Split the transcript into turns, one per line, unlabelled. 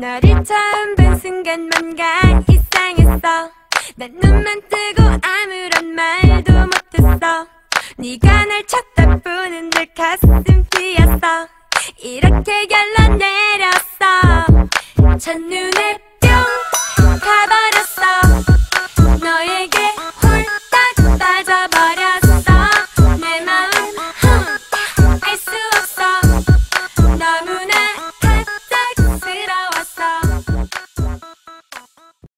너를 처음 본 순간 뭔가 이상했어. 난 눈만 뜨고 아무런 말도 못했어. 네가 날 쳐다보는 내 가슴 뛰었어. 이렇게 결론 내렸어. 첫눈에 뿅 가버려.